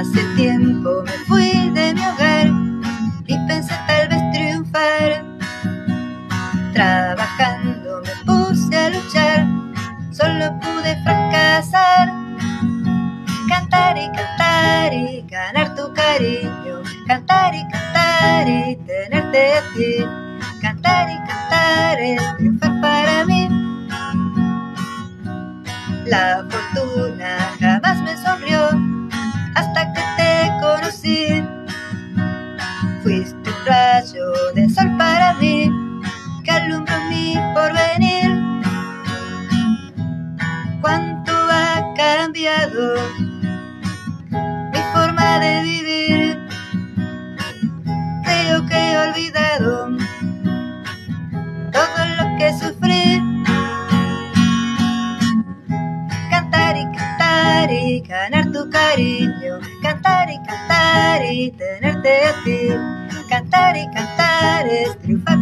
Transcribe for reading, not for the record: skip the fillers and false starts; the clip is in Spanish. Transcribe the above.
Hace tiempo me fui de mi hogar y pensé tal vez triunfar. Trabajando me puse a luchar, solo pude fracasar. Cantar y ganar tu cariño, cantar y tenerte a ti. Cantar es triunfar para mí. La fortuna jamás me sonrió hasta que te conocí. Fuiste un rayo de sol para mí que alumbró mi porvenir. Cuánto ha cambiado mi forma de vivir. Creo que he olvidado todo lo que sufrí. Cantar y ganar tu cariño, cantar y tenerte a ti. Cantar es triunfar